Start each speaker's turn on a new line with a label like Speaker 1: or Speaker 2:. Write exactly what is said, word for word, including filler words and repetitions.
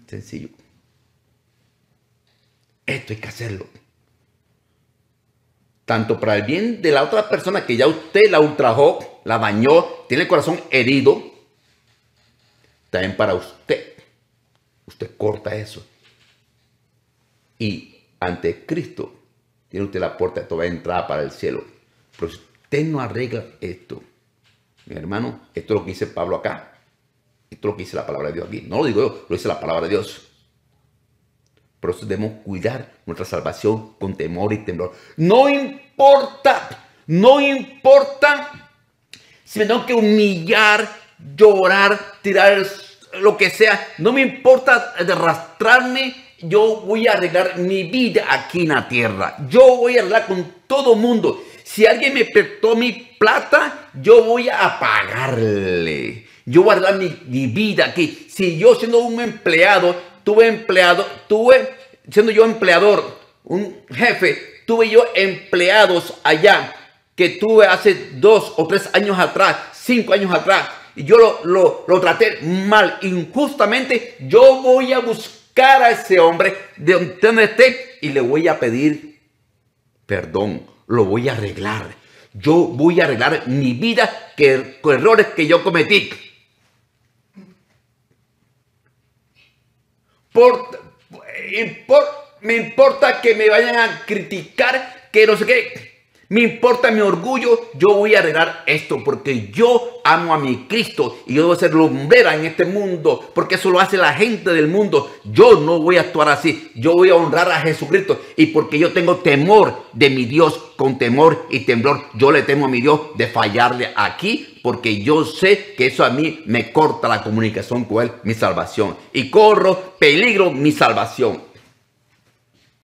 Speaker 1: Sencillo. Esto hay que hacerlo. Tanto para el bien de la otra persona que ya usted la ultrajó, la dañó, tiene el corazón herido, también para usted. Usted corta eso. Y ante Cristo tiene usted la puerta de toda entrada para el cielo. Pero si usted no arregla esto, mi hermano, esto es lo que dice Pablo acá. Esto es lo que dice la palabra de Dios aquí. No lo digo yo, lo dice la palabra de Dios. Por eso debemos cuidar nuestra salvación con temor y temblor. No importa, no importa si me tengo que humillar, llorar, tirar lo que sea. No me importa arrastrarme. Yo voy a arreglar mi vida aquí en la tierra. Yo voy a arreglar con todo mundo. Si alguien me prestó mi plata, yo voy a pagarle. Yo voy a arreglar mi, mi vida aquí. Si yo siendo un empleado... Tuve empleado, tuve, siendo yo empleador, un jefe, tuve yo empleados allá que tuve hace dos o tres años atrás, cinco años atrás, y yo lo, lo, lo traté mal, injustamente. Yo voy a buscar a ese hombre de donde esté y le voy a pedir perdón, lo voy a arreglar. Yo voy a arreglar mi vida que, con errores que yo cometí. Por, por, me importa que me vayan a criticar, que no sé qué. Me importa mi orgullo. Yo voy a arreglar esto porque yo amo a mi Cristo y yo debo ser lumbrera en este mundo porque eso lo hace la gente del mundo. Yo no voy a actuar así. Yo voy a honrar a Jesucristo y porque yo tengo temor de mi Dios, con temor y temblor. Yo le temo a mi Dios de fallarle aquí porque yo sé que eso a mí me corta la comunicación con Él, mi salvación. Y corro peligro mi salvación.